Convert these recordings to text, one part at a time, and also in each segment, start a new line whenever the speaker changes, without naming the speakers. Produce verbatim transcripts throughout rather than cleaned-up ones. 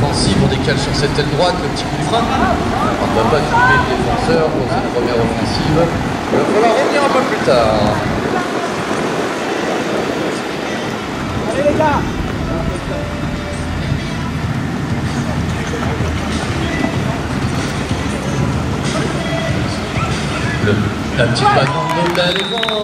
offensive, on décale sur cette aile droite, le petit coup de frein. On ne va pas tromper le défenseur pour cette première offensive. Il va falloir revenir un peu plus tard.
Allez les gars!
Le, la petite balle de l'élément.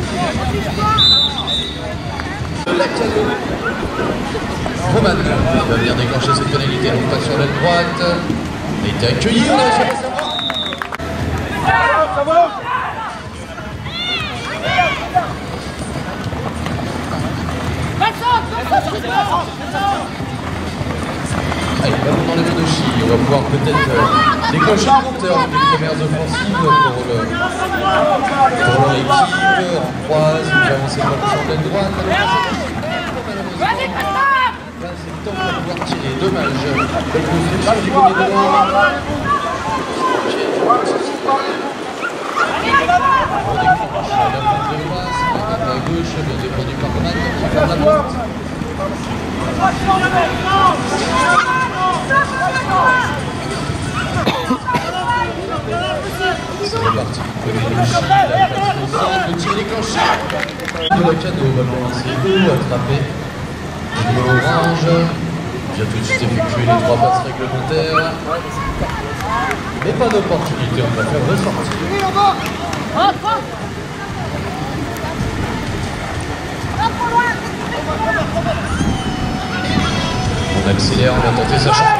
La cadeau. Roman va venir déclencher cette pénalité, donc pas sur l'aile droite. Il a été accueilli, on a réussi à savoir.
Ça va?
Allez, ballon dans les mains de Chi. On va pouvoir peut-être euh, déclencher le compteur des premières offensives pour le pour l'équipe. On croise, on va avancer sur l'aile droite. Là, c'est le temps de pouvoir tirer. Dommage. Belle construction du côté de loin. On déclenche la pointe de passe. On tape à gauche, bien défendu par Roman qui ferme la porte. C'est reparti du côté de Chi, la passe au centre, le tir déclenché. De la cadeau, ballon lancé haut, attrapé. Le orange, qui a tout de suite effectué les trois passes réglementaires. Mais pas d'opportunité, on va faire ressortir. On accélère, on va tenter sa chance.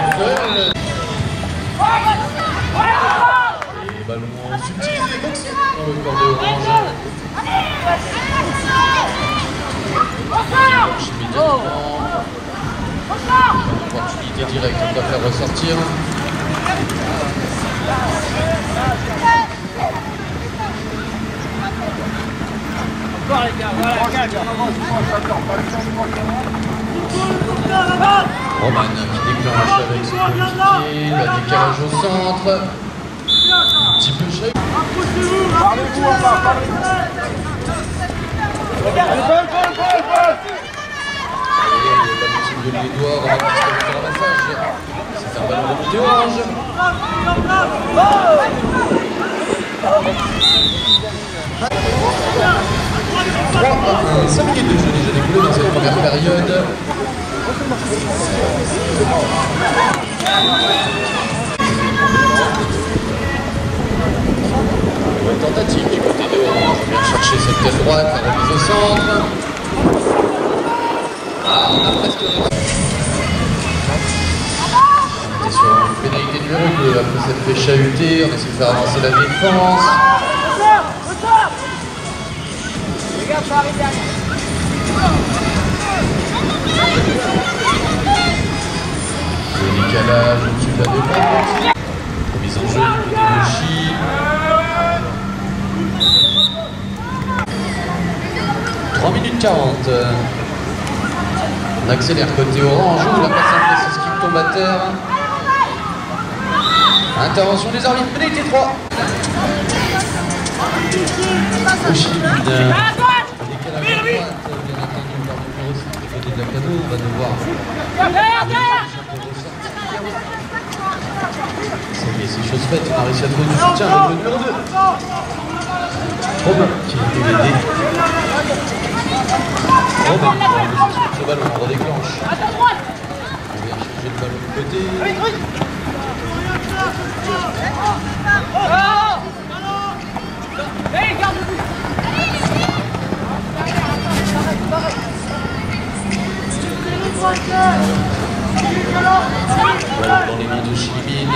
Et ballon subtilisé, boxé dans le corps de orange. Immédiatement. Opportunité directe, on va faire ressortir.
Encore les gars, voilà.
Roman qui déclenche avec son coéquipier, la décalage au centre. Un petit peu cher.
Parlez-vous en bas, parlez-vous. Allez, balle, balle, balle, balle.
Et la petite de les doigts, Roman qui se fait le ramassage. C'est un ballon remonté orange. trois à un, cinq minutes de jeu déjà découlé dans cette première période. Nouvelle tentative du côté de orange. On vient chercher cette tête droite, la remise au centre. Ah, on a presque réussi. On était sur une pénalité numéro deux après s'être fait chahuter. On essaie de faire avancer la défense.
Regarde, ça arrive derrière.
Le décalage au-dessus de la défense. Remise en jeu du côté de Chi. trois minutes quarante. On accélère côté orange. Ouvre la passe à Francis qui tombe à terre. Intervention des arbitres. Pénalité trois. Oshimine. Décalage à droite, bien entendu par le numéro six du côté de la cadeau. On va devoir. C'est chose faite, on a réussi à trouver du soutien avec le numéro deux. Robin qui a été aidé. Robin qui a reçu ce ballon, on redéclenche. On vient changer le ballon de côté. Voilà dans les mains de Chimine.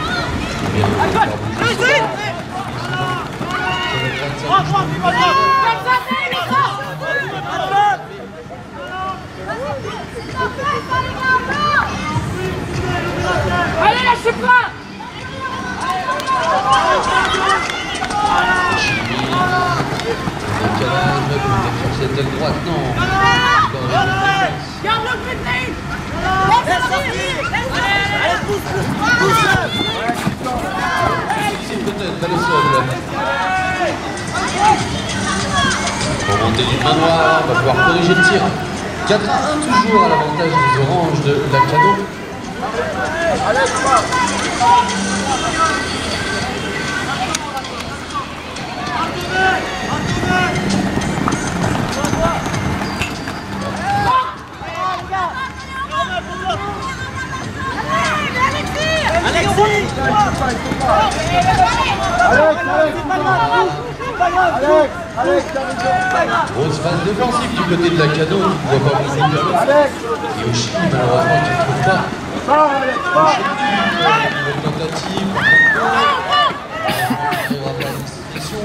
Allez, lâchez pas!
Chimine. Décalage, peut-être sur cette aile droite, non.
Garde le pété!
Allez, pousse, pousse, pousse.
C'est peut-être pas le sol. Pour monter du manoir, on va pouvoir corriger le tir. quatre à un toujours à l'avantage des oranges de la cadeau.
Alex, pas.
Grosse phase défensive du côté de Lacano, qui ne voit pas beaucoup de ballon. Et Oshimi, malheureusement, qui ne trouve pas. Une tentative. Il n'y aura pas de disposition.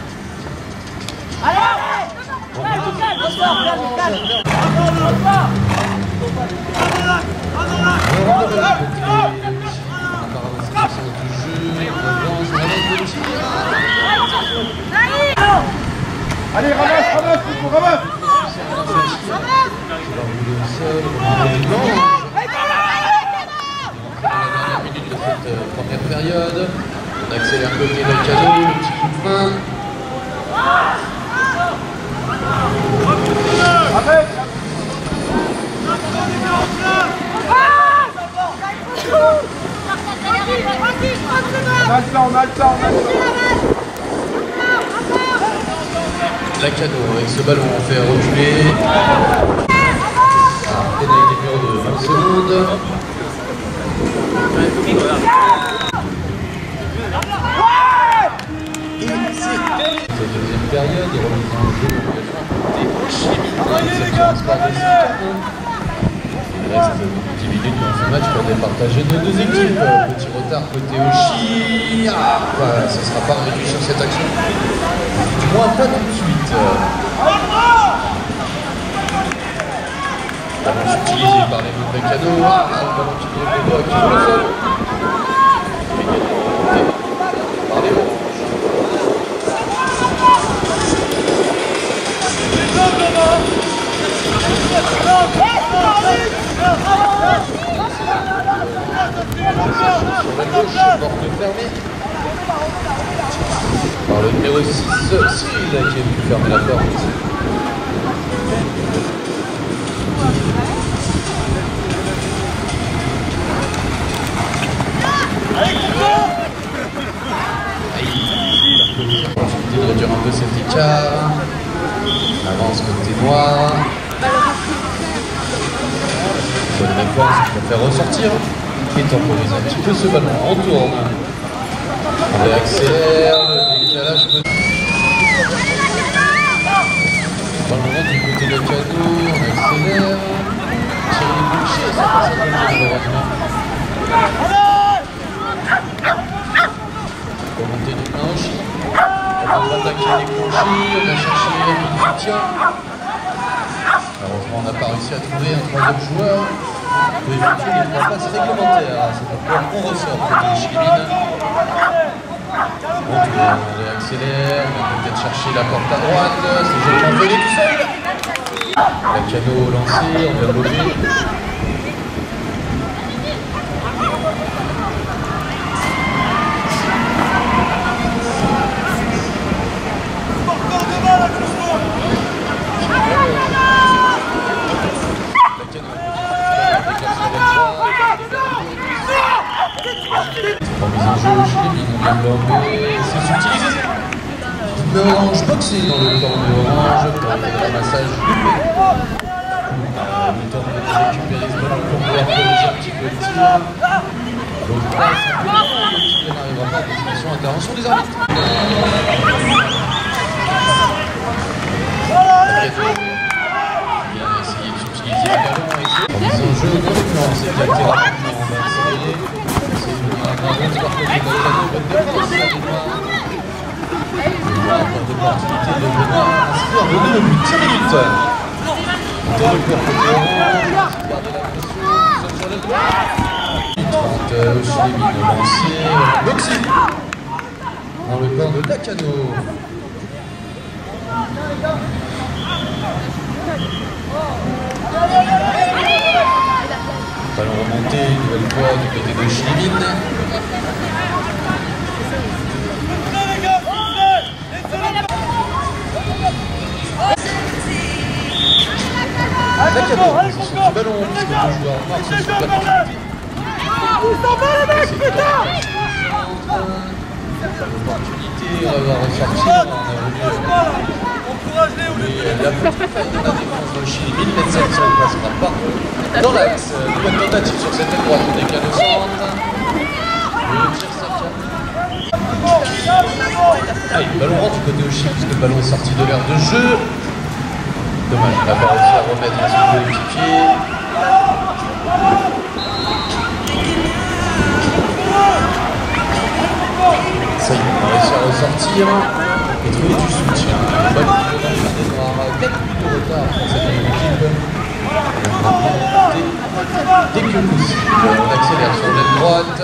Allez, ramasse, ramasse, Nico, ramasse.
La dernière minute de cette première période. On accélère côté Lacano, le petit coup de main.
Arrête. On a le temps, on a le temps, on a le temps.
Lacano avec ce ballon on fait reculer. Pénalité des murs de vingt secondes. Cette deuxième période, il remet en jeu il reste dix minutes dans ce match pour départager nos deux équipes. Petit retard côté Oshi. Ah, voilà, ce ne sera pas réduit sur cette action. Du moins pas tout de suite. Ballon utilisé par les mains de Lacano. Ah, le ballon qui débloque le sol. Par les hauts. Sur la gauche, porte fermée. Par le numéro six, Cyril qui a pu fermer la porte. Opportunité de réduire un peu cet écart. On avance côté noir. Bonne réponse pour faire ressortir et temporise un petit peu ce ballon. On tourne. On réaccélère. Le décalage peut... Dans le moment du côté de Lacano, on accélère. Thierry Boucher, ça passe à côté malheureusement. Remontée du planche. On va attaquer les clochers, on va chercher un peu de soutien. Malheureusement, on n'a pas réussi à trouver un troisième joueur pour effectuer les trois passes réglementaires. C'est pourquoi on ressort côté Chilimine. On réaccélère, on va peut-être chercher la porte à droite. C'est Jean Pelé tout seul. Lacano lancé, on vient de lever. Remise en jeu, Chilimine, on vient de l'enlever, c'est subtilisé. Le orange boxé dans le corps de orange pour le ramassage du P. Le temps de récupérer ce ballon pour pouvoir corriger un petit peu le tir. L'autre passe, un peu de le tir n'arrivera pas à destination, intervention des arbitres. Il a essayé de subtiliser le ballon et c'est remise en jeu dans le plan, c'est éclaté rapidement, on va accélérer. C'est une bonne par côté de Lacano, bonne défense sur les noirs. Encore d'opportunité de Benoît à se faire donner le but. dix minutes. Dans le corps côté orange, garder la pression, seul sur le doigt. trente, Chilimine lancé, boxing. Dans le corps de Lacano. Ballon remonté une nouvelle fois du côté de Chilimine. Lacano, position du ballon, puisque deux joueurs noirs se sont battus. C'est l'opportunité, on va ressortir. On a voulu. Et la petite faille de la défense de Chili, Netzel, ça ne passera pas. Dans l'axe, nouvelle tentative sur cette aile droite, on décale au centre. Le tir sorti. Ah, le ballon rentre du côté au Chili puisque le ballon est sorti de l'aire de jeu. Dommage, il n'a pas réussi à remettre à son coéquipier. Ça y est, on a réussi à ressortir et trouver du soutien. Le ballon qui peut dans des noirs, quatre minutes de retard pour cette équipe. Dès que possible, on accélère sur l'aile droite.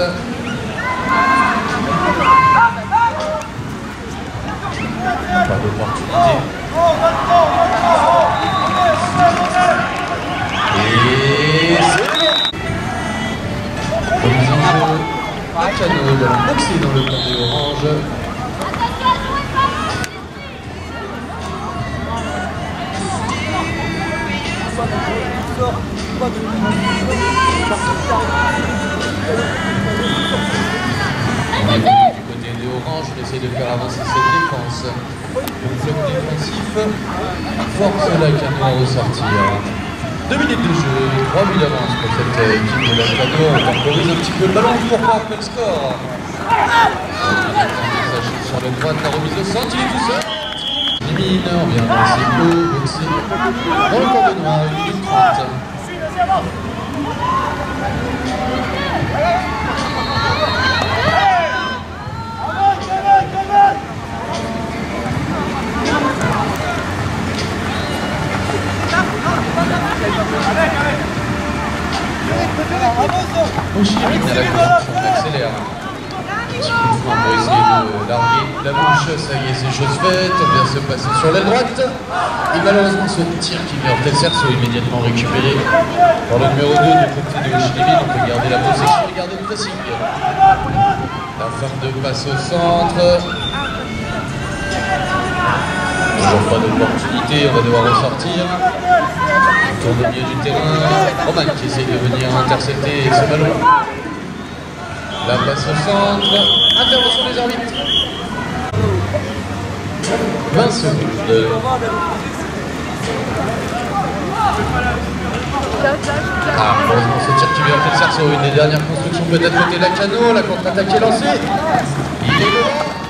Pas d'opportunité. Et c'est remise en jeu. Lacano, ballon boxé dans le camp des Oranges. On est du côté des Oranges, on essaie de faire avancer cette défense. Le bloc défensif force Lacano à ressortir. Deux minutes de jeu, trois buts d'avance pour cette équipe de Lacano. On temporise un petit peu le ballon pour pas après le score. Sur la droite, la remise au centre, il est tout seul. Limine, on vient lancer haut, boxé. Dans le corps de noir, une minute trente. On chimine à la conjonction, on accélère. Petit coup de frein pour essayer de larguer la bouche, ça y est, c'est chose faite, on vient se passer sur l'aile droite. Et malheureusement ce tir qui vient tel cerceau immédiatement récupéré par le numéro deux du côté de Chili. On peut garder la possession et garder le pressing. La fin de passe au centre. Toujours pas d'opportunité, on va devoir ressortir. Tour au milieu du terrain, Roman qui essaye de venir intercepter ce ballon. La passe au centre, intervention des arbitres. vingt secondes. Ah, heureusement ce tir qui vient de Cerceau, une des dernières constructions peut-être côté Lacano, la contre-attaque est lancée. Il est là.